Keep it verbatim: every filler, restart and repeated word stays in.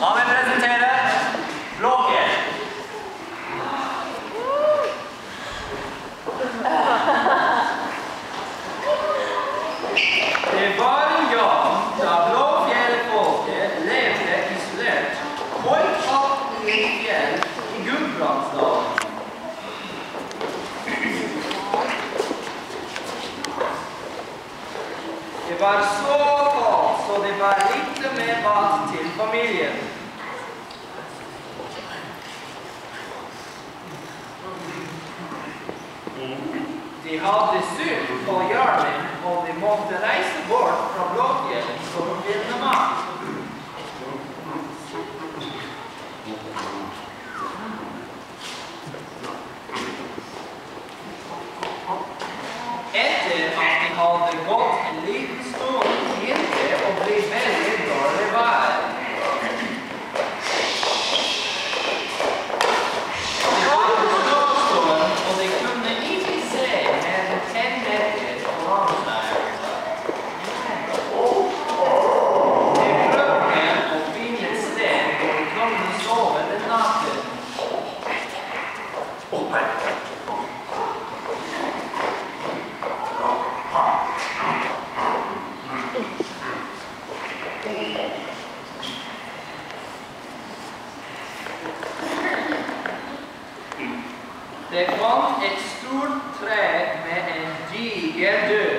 Han vil presentere Blåfjell. Det var en gang da Blåfjell-folket levde isolert, høyt opp i et fjell i Gudbrandsdalen. Det var så kaldt, så det var lite mer mat til familien. De hadde sult på hjernen, og de måtte reise bort fra Blåfjell for å finne mat. Etter at de hadde gått en liten stund, begynte det å bli veldig dårlig vær. Det var en snøstorm, og de kunne ikke se mer enn ten meter foran seg. De prøvde å finne et sted hvor de kunne sove den natten. Det fant et stort tre med en diger dør.